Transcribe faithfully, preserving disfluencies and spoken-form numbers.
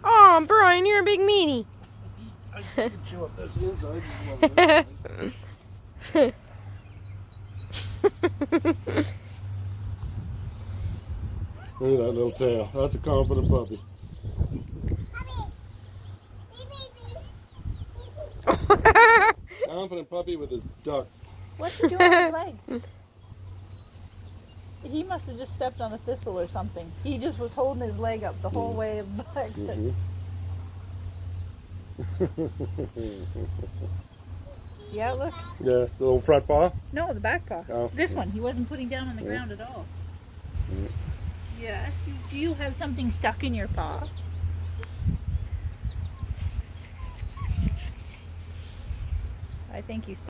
Oh, Brian, you're a big meanie. I can chew up this inside. Look at that little tail. That's a confident puppy. Confident puppy with his duck. What's he doing with his leg? He must have just stepped on a thistle or something. He just was holding his leg up the whole way back. Mm-hmm. Yeah, look. Yeah, the little front paw? No, the back paw. Oh. This one, he wasn't putting down on the Yeah. ground at all. Yeah. Yes. Do you have something stuck in your paw? I think you